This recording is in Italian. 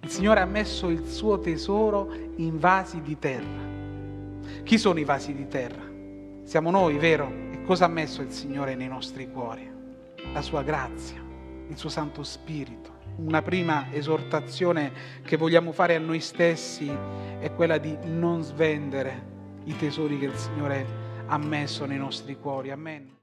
Il Signore ha messo il suo tesoro in vasi di terra. Chi sono i vasi di terra? Siamo noi, vero? E cosa ha messo il Signore nei nostri cuori? La sua grazia, il suo Santo Spirito. Una prima esortazione che vogliamo fare a noi stessi è quella di non svendere i tesori che il Signore ha messo nei nostri cuori. Amen.